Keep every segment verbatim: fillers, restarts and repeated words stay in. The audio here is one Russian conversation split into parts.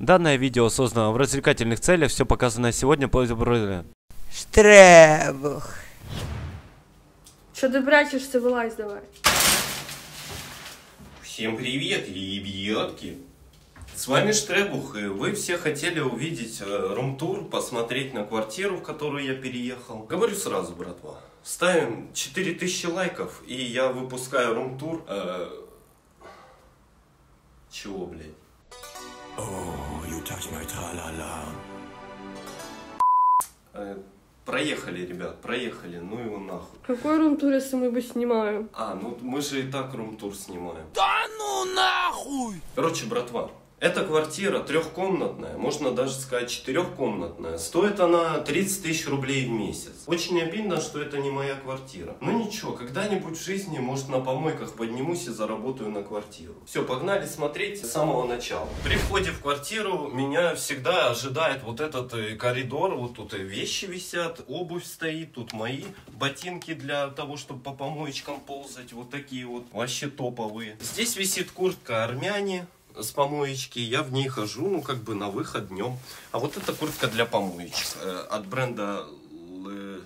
Данное видео создано в развлекательных целях, все показанное сегодня по Штребух. Что ты прячешься, вылазь давай. Всем привет, ребятки! С вами Штребух, и вы все хотели увидеть э, рум-тур, посмотреть на квартиру, в которую я переехал. Говорю сразу, братва, ставим четыре тысячи лайков, и я выпускаю рум-тур. Э... Чего, блядь? Oh, you touch my tra-la-la. Э, проехали, ребят, проехали, ну его нахуй. Какой рум-тур, если мы его снимаем? А, ну мы же и так рум-тур снимаем. Да ну нахуй! Короче, братва, эта квартира трехкомнатная, можно даже сказать четырехкомнатная. Стоит она тридцать тысяч рублей в месяц. Очень обидно, что это не моя квартира. Но ничего, когда-нибудь в жизни, может, на помойках поднимусь и заработаю на квартиру. Все, погнали смотреть с самого начала. При входе в квартиру меня всегда ожидает вот этот коридор. Вот тут вещи висят, обувь стоит, тут мои ботинки для того, чтобы по помоечкам ползать. Вот такие вот, вообще топовые. Здесь висит куртка армяне с помоечки, я в ней хожу, ну, как бы на выход днем. А вот эта куртка для помоечек э, от бренда Л...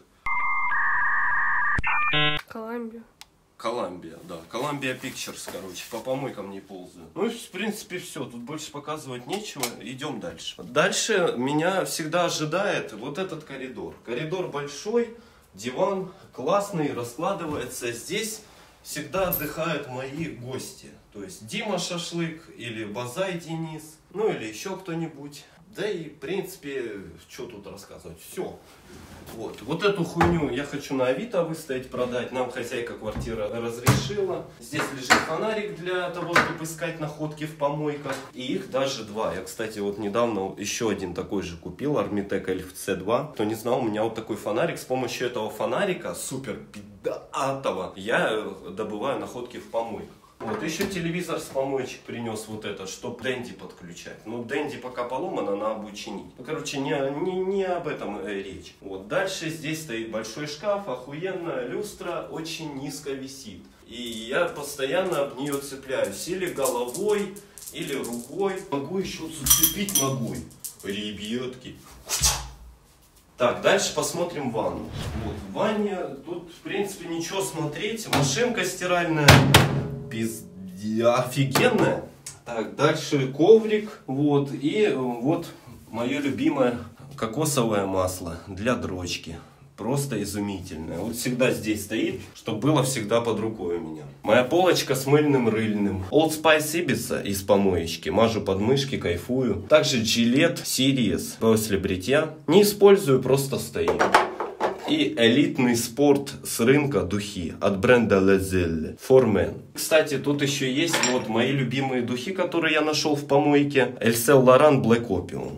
Коламбия. Columbia, да, Columbia Pictures, короче, по помойкам не ползаю. Ну, в принципе, все, тут больше показывать нечего, идем дальше. Дальше меня всегда ожидает вот этот коридор. Коридор большой, диван классный, раскладывается. Здесь всегда отдыхают мои гости. То есть Дима Шашлык или Базай Денис, ну или еще кто-нибудь. Да и в принципе, что тут рассказывать, все. Вот. вот эту хуйню я хочу на Авито выставить, продать. Нам хозяйка квартиры разрешила. Здесь лежит фонарик для того, чтобы искать находки в помойках. И их даже два. Я, кстати, вот недавно еще один такой же купил, Армитек Эльф С два. Кто не знал, у меня вот такой фонарик. С помощью этого фонарика, супер пидатого, я добываю находки в помойках. Вот, еще телевизор с помоечек принес вот это, чтобы Дэнди подключать. Ну, Дэнди пока поломано, надо починить. Ну, короче, не, не, не об этом э, речь. Вот, дальше здесь стоит большой шкаф, охуенная люстра, очень низко висит. И я постоянно об нее цепляюсь, или головой, или рукой. Могу еще зацепить ногой. Ребятки. Так, дальше посмотрим ванну. Вот, в ванне тут, в принципе, ничего смотреть. Машинка стиральная. Пиздя, офигенная. Так, дальше коврик, вот, и вот мое любимое кокосовое масло для дрочки. Просто изумительное. Вот всегда здесь стоит, чтобы было всегда под рукой у меня. Моя полочка с мыльным рыльным. Old Spice Ibiza из помоечки. Мажу подмышки, кайфую. Также Gillette Series после бритья. Не использую, просто стоит. И элитный спорт с рынка духи от бренда Lezelle For Men. Кстати, тут еще есть вот мои любимые духи, которые я нашел в помойке. Эльсел Лоран Black Opium.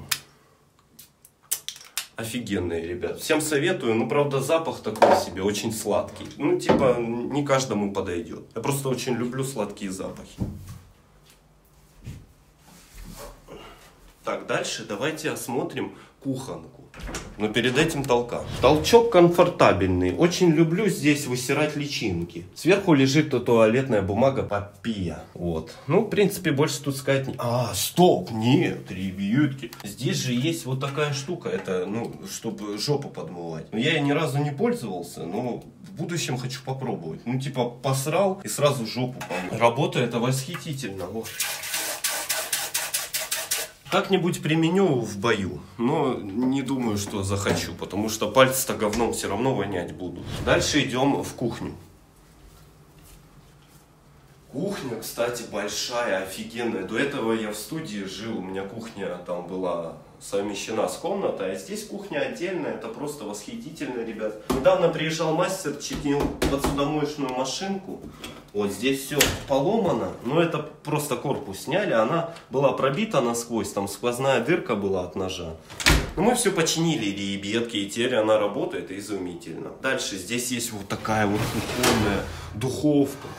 Офигенные, ребят. Всем советую. Ну, правда, запах такой себе, очень сладкий. Ну, типа, не каждому подойдет. Я просто очень люблю сладкие запахи. Так, дальше давайте осмотрим кухонку. Но перед этим толка. Толчок комфортабельный. Очень люблю здесь высирать личинки. Сверху лежит туалетная бумага Папия. Вот. Ну, в принципе, больше тут сказать не... А, стоп! Нет, ребятки. Здесь же есть вот такая штука. Это, ну, чтобы жопу подмывать. Но я ей ни разу не пользовался, но в будущем хочу попробовать. Ну, типа, посрал и сразу жопу помыл. Работа это восхитительно. Вот. Как-нибудь применю в бою, но не думаю, что захочу, потому что пальцы-то говном все равно вонять будут. Дальше идем в кухню. Кухня, кстати, большая, офигенная. До этого я в студии жил, у меня кухня там была совмещена с комнатой, а здесь кухня отдельная, это просто восхитительно, ребят. Недавно приезжал мастер, чинил посудомоечную машинку. Вот здесь все поломано, но это просто корпус сняли, она была пробита насквозь, там сквозная дырка была от ножа. Но мы все починили, ребятки, и теперь она работает изумительно. Дальше здесь есть вот такая вот кухонная духовка.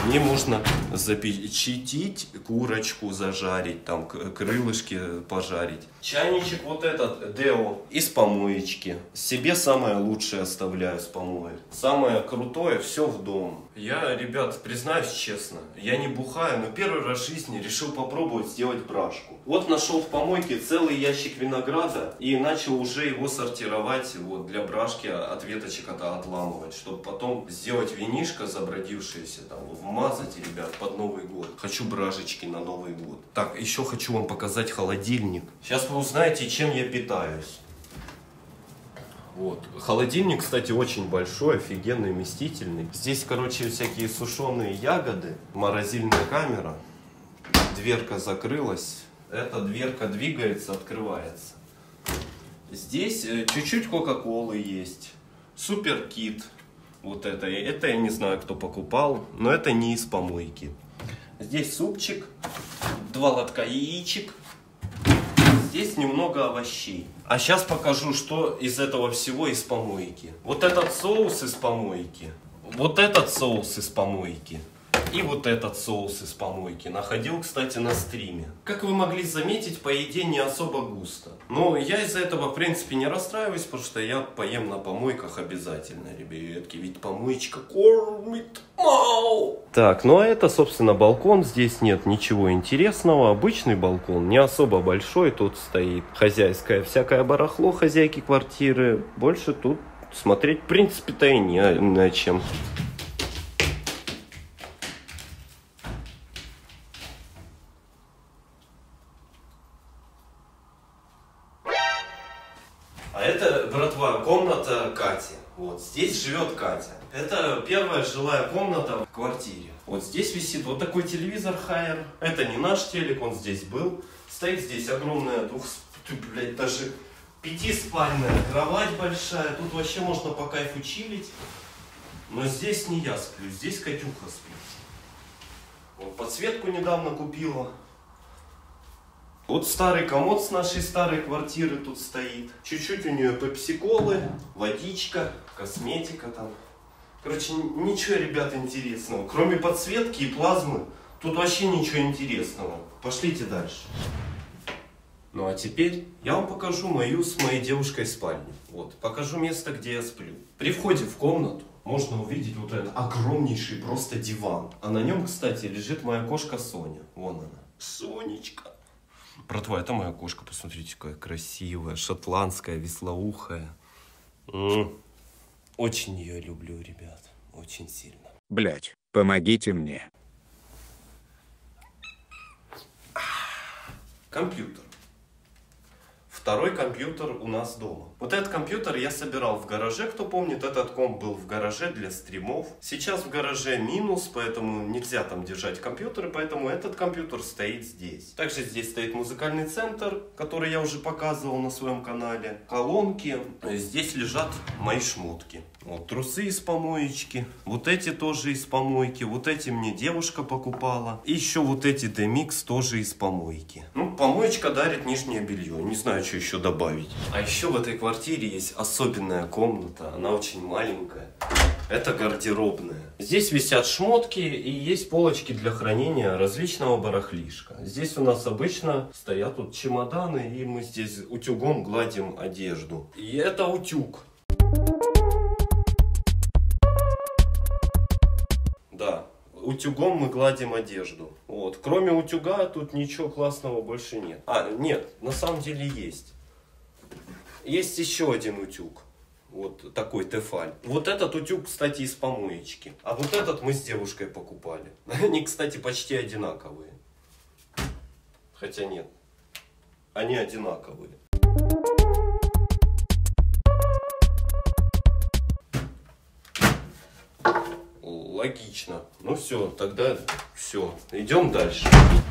В ней можно запечатить курочку, зажарить, там крылышки пожарить. Чайничек вот этот Део из помоечки. Себе самое лучшее оставляю с помоек. Самое крутое все в дом. Я, ребят, признаюсь честно, я не бухаю, но первый раз в жизни решил попробовать сделать брашку. Вот нашел в помойке целый ящик винограда и начал уже его сортировать вот, для брашки, от веточек это отламывать, чтобы потом сделать винишко забродившееся, там, вмазать, ребят, под Новый год. Хочу бражечки на Новый год. Так, еще хочу вам показать холодильник. Сейчас вы узнаете, чем я питаюсь. Вот. Холодильник, кстати, очень большой, офигенный, вместительный. Здесь, короче, всякие сушеные ягоды, морозильная камера. Дверка закрылась. Эта дверка двигается, открывается. Здесь чуть-чуть кока-колы есть. Суперкит. Вот это. Это я не знаю, кто покупал, но это не из помойки. Здесь супчик, два лотка яичек. Здесь немного овощей. А сейчас покажу, что из этого всего из помойки. Вот этот соус из помойки. Вот этот соус из помойки. И вот этот соус из помойки. Находил, кстати, на стриме. Как вы могли заметить, по еде не особо густо. Но я из-за этого, в принципе, не расстраиваюсь, потому что я поем на помойках обязательно, ребятки. Ведь помоечка кормит. Мау! Так, ну а это, собственно, балкон. Здесь нет ничего интересного. Обычный балкон, не особо большой. Тут стоит хозяйское всякое барахло хозяйки квартиры. Больше тут смотреть, в принципе-то, и не на чем. А это, братва, комната Кати. Вот здесь живет Катя. Это первая жилая комната в квартире. Вот здесь висит вот такой телевизор Хайер. Это не наш телек, он здесь был. Стоит здесь огромная двух, блядь, даже пятиспальная кровать большая. Тут вообще можно по кайфу чилить. Но здесь не я сплю, здесь Катюха спит. Вот подсветку недавно купила. Вот старый комод с нашей старой квартиры тут стоит. Чуть-чуть у нее пепси-колы, водичка, косметика там. Короче, ничего, ребят, интересного. Кроме подсветки и плазмы, тут вообще ничего интересного. Пошлите дальше. Ну а теперь я вам покажу мою с моей девушкой спальню. Вот, покажу место, где я сплю. При входе в комнату можно увидеть вот этот огромнейший просто диван. А на нем, кстати, лежит моя кошка Соня. Вон она. Сонечка. Братва, это моя кошка, посмотрите, какая красивая, шотландская, веслоухая. М-м. Очень ее люблю, ребят, очень сильно. Блять, помогите мне. Компьютер. Второй компьютер у нас дома. Вот этот компьютер я собирал в гараже, кто помнит, этот комп был в гараже для стримов. Сейчас в гараже минус, поэтому нельзя там держать компьютеры, поэтому этот компьютер стоит здесь. Также здесь стоит музыкальный центр, который я уже показывал на своем канале. Колонки. Здесь лежат мои шмотки. Вот трусы из помоечки. Вот эти тоже из помойки. Вот эти мне девушка покупала. И еще вот эти Демикс тоже из помойки. Ну, помоечка дарит нижнее белье. Не знаю, что еще добавить. А еще в этой квартире есть особенная комната. Она очень маленькая. Это гардеробная. Здесь висят шмотки и есть полочки для хранения различного барахлишка. Здесь у нас обычно стоят вот чемоданы, и мы здесь утюгом гладим одежду. И это утюг. Да, утюгом мы гладим одежду. Вот. Кроме утюга тут ничего классного больше нет. А, нет, на самом деле есть. Есть еще один утюг. Вот такой Тефаль. Вот этот утюг, кстати, из помоечки. А вот этот мы с девушкой покупали. Они, кстати, почти одинаковые. Хотя нет. Они одинаковые. Логично. Ну все, тогда все. Идем дальше.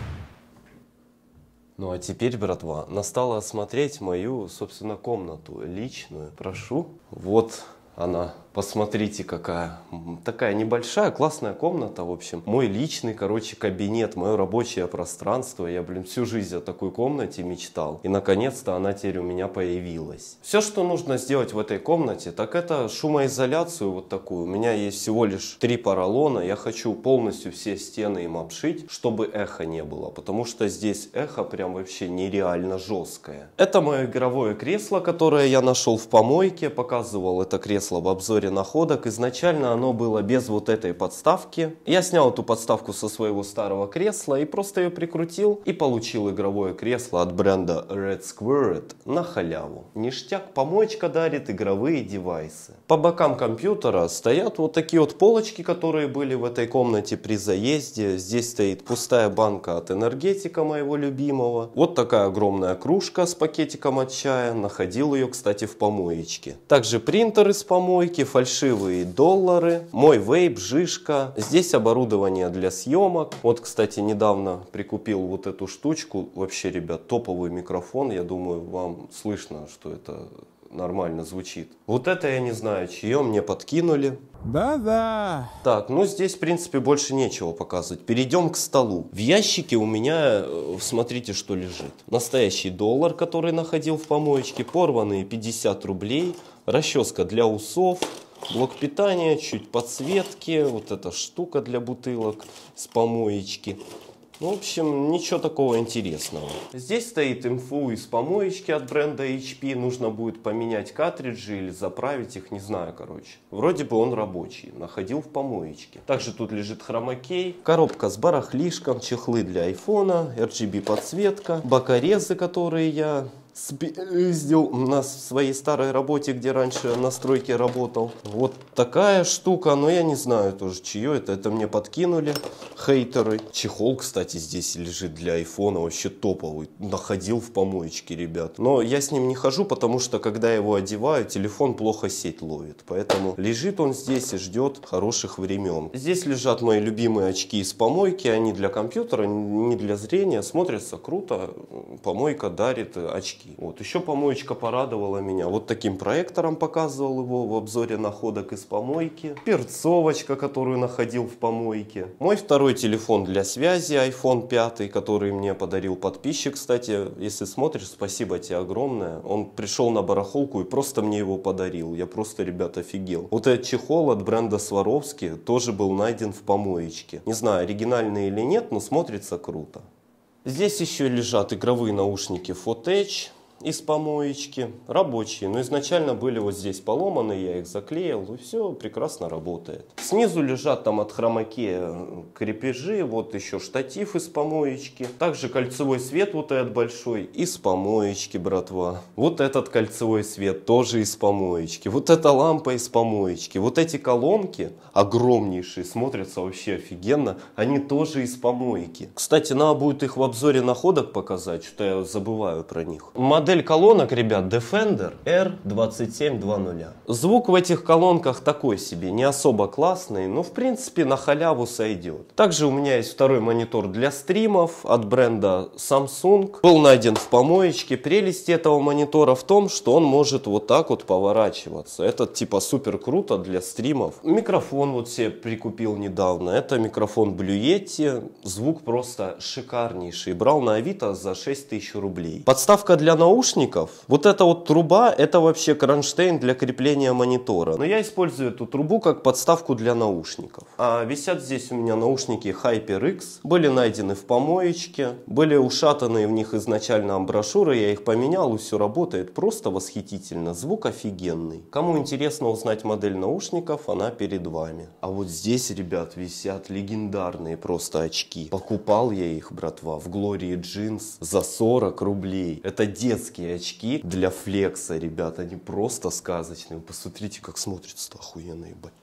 Ну а теперь, братва, настало осмотреть мою, собственно, комнату личную. Прошу. Вот она. Посмотрите, какая. Такая небольшая, классная комната, в общем. Мой личный, короче, кабинет, мое рабочее пространство. Я, блин, всю жизнь о такой комнате мечтал. И, наконец-то, она теперь у меня появилась. Все, что нужно сделать в этой комнате, так это шумоизоляцию вот такую. У меня есть всего лишь три поролона. Я хочу полностью все стены им обшить, чтобы эхо не было. Потому что здесь эхо прям вообще нереально жесткое. Это мое игровое кресло, которое я нашел в помойке. Показывал это кресло в обзоре находок. Изначально оно было без вот этой подставки. Я снял эту подставку со своего старого кресла и просто ее прикрутил. И получил игровое кресло от бренда Red Squared на халяву. Ништяк, помоечка дарит игровые девайсы. По бокам компьютера стоят вот такие вот полочки, которые были в этой комнате при заезде. Здесь стоит пустая банка от энергетика моего любимого. Вот такая огромная кружка с пакетиком от чая. Находил ее, кстати, в помоечке. Также принтер из помойки, фальшивые доллары, мой вейп, жишка. Здесь оборудование для съемок. Вот, кстати, недавно прикупил вот эту штучку. Вообще, ребят, топовый микрофон. Я думаю, вам слышно, что это нормально звучит. Вот это я не знаю, чье, мне подкинули. Да-да. Так, ну здесь, в принципе, больше нечего показывать. Перейдем к столу. В ящике у меня, смотрите, что лежит. Настоящий доллар, который находил в помоечке, порванные пятьдесят рублей, расческа для усов, блок питания, чуть подсветки, вот эта штука для бутылок с помоечки. В общем, ничего такого интересного. Здесь стоит инфу из помоечки от бренда эйч пи. Нужно будет поменять картриджи или заправить их, не знаю, короче. Вроде бы он рабочий, находил в помоечке. Также тут лежит хромакей, коробка с барахлишком, чехлы для айфона, эр джи би подсветка, бокорезы, которые я спиздил на своей старой работе, где раньше на стройке работал. Вот такая штука, но я не знаю тоже, чье это. Это мне подкинули хейтеры. Чехол, кстати, здесь лежит для айфона, вообще топовый. Находил в помоечке, ребят. Но я с ним не хожу, потому что, когда я его одеваю, телефон плохо сеть ловит. Поэтому лежит он здесь и ждет хороших времен. Здесь лежат мои любимые очки из помойки. Они для компьютера, не для зрения. Смотрятся круто. Помойка дарит очки. Вот еще помоечка порадовала меня. Вот таким проектором показывал его в обзоре находок из помойки. Перцовочка, которую находил в помойке. Мой второй телефон для связи, айфон пять, который мне подарил подписчик. Кстати, если смотришь, спасибо тебе огромное. Он пришел на барахолку и просто мне его подарил. Я просто, ребят, офигел. Вот этот чехол от бренда Swarovski тоже был найден в помоечке. Не знаю, оригинальный или нет, но смотрится круто. Здесь еще лежат игровые наушники Footage из помоечки, рабочие, но изначально были вот здесь поломаны, я их заклеил, и все прекрасно работает. Снизу лежат там от хромакея крепежи, вот еще штатив из помоечки, также кольцевой свет вот этот большой из помоечки, братва. Вот этот кольцевой свет тоже из помоечки, вот эта лампа из помоечки, вот эти колонки огромнейшие, смотрятся вообще офигенно, они тоже из помойки. Кстати, надо будет их в обзоре находок показать, что я забываю про них. Модель колонок, ребят, Defender эр двадцать семь двадцать. Звук в этих колонках такой себе, не особо классный, но в принципе на халяву сойдет. Также у меня есть второй монитор для стримов от бренда Samsung. Был найден в помоечке. Прелесть этого монитора в том, что он может вот так вот поворачиваться. Это типа супер круто для стримов. Микрофон вот себе прикупил недавно. Это микрофон Blue Yeti. Звук просто шикарнейший. Брал на Авито за шесть тысяч рублей. Подставка для наушников. Вот эта вот труба, это вообще кронштейн для крепления монитора. Но я использую эту трубу как подставку для наушников. А висят здесь у меня наушники HyperX. Были найдены в помоечке. Были ушатаны в них изначально амброшюры. Я их поменял, и все работает просто восхитительно. Звук офигенный. Кому интересно узнать модель наушников, она перед вами. А вот здесь, ребят, висят легендарные просто очки. Покупал я их, братва, в Glory Jeans за сорок рублей. Это детские очки для флекса, ребят, они просто сказочные. Посмотрите, как смотрится-то охуенно, ебать.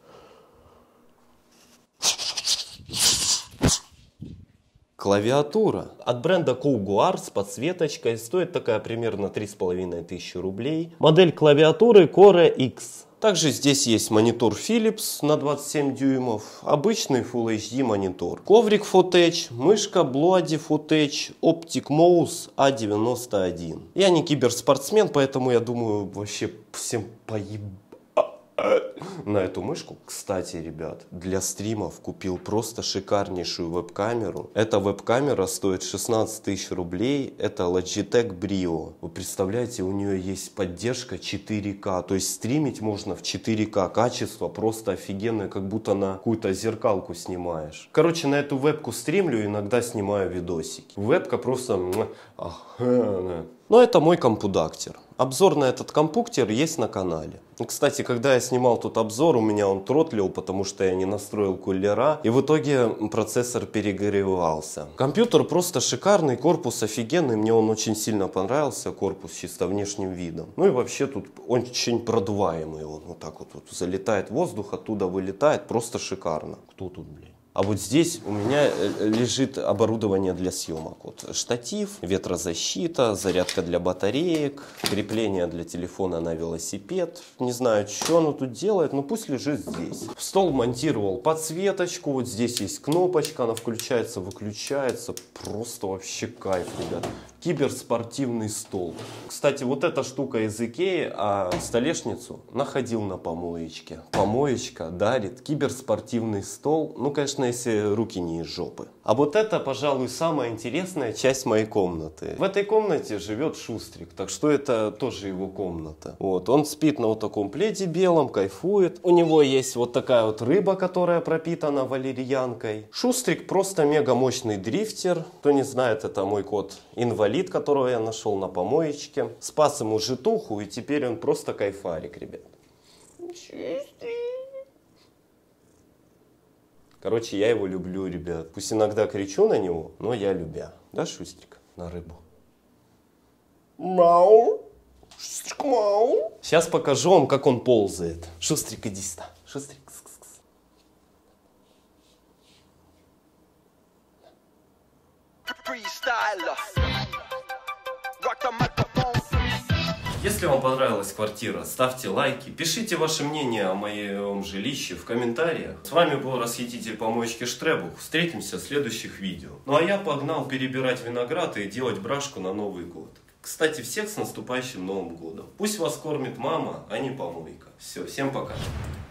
Клавиатура от бренда Couguar с подсветочкой. Стоит такая примерно три с половиной тысячи рублей. Модель клавиатуры Core X. Также здесь есть монитор Philips на двадцать семь дюймов, обычный Full эйч ди монитор, коврик Footage, мышка Bloody Footage, Optic Mouse а девяносто один. Я не киберспортсмен, поэтому я думаю, вообще всем поеб... на эту мышку. Кстати, ребят, для стримов купил просто шикарнейшую веб-камеру. Эта веб-камера стоит шестнадцать тысяч рублей. Это Logitech Brio. Вы представляете, у нее есть поддержка четыре ка. То есть стримить можно в четыре ка. Качество просто офигенное, как будто на какую-то зеркалку снимаешь. Короче, на эту вебку стримлю, иногда снимаю видосики. Вебка просто... Но это мой компудактер. Обзор на этот компуктер есть на канале. Кстати, когда я снимал тут обзор, у меня он тротлил, потому что я не настроил кулера. И в итоге процессор перегревался. Компьютер просто шикарный, корпус офигенный. Мне он очень сильно понравился, корпус чисто внешним видом. Ну и вообще тут очень продуваемый он. Вот так вот, вот залетает воздух, оттуда вылетает. Просто шикарно. Кто тут, блин? А вот здесь у меня лежит оборудование для съемок. Вот штатив, ветрозащита, зарядка для батареек, крепление для телефона на велосипед. Не знаю, что оно тут делает, но пусть лежит здесь. В стол монтировал подсветочку. Вот здесь есть кнопочка, она включается, выключается. Просто вообще кайф, ребят. Киберспортивный стол. Кстати, вот эта штука из Икеи, а столешницу находил на помоечке. Помоечка дарит киберспортивный стол. Ну, конечно, если руки не из жопы. А вот это, пожалуй, самая интересная часть моей комнаты. В этой комнате живет Шустрик, так что это тоже его комната. Вот, он спит на вот таком пледе белом, кайфует. У него есть вот такая вот рыба, которая пропитана валерьянкой. Шустрик просто мега мощный дрифтер. Кто не знает, это мой кот инвалид, которого я нашел на помоечке. Спас ему житуху, и теперь он просто кайфарик, ребят. Короче, я его люблю, ребят. Пусть иногда кричу на него, но я любя. Да, Шустрик? На рыбу. Мау. Шустрик, мау. Сейчас покажу вам, как он ползает. Шустрик, иди сюда. Шустрик. Если вам понравилась квартира, ставьте лайки, пишите ваше мнение о моем жилище в комментариях. С вами был расхититель помоечки Штребух. Встретимся в следующих видео. Ну а я погнал перебирать виноград и делать брашку на Новый год. Кстати, всех с наступающим Новым годом. Пусть вас кормит мама, а не помойка. Все, всем пока.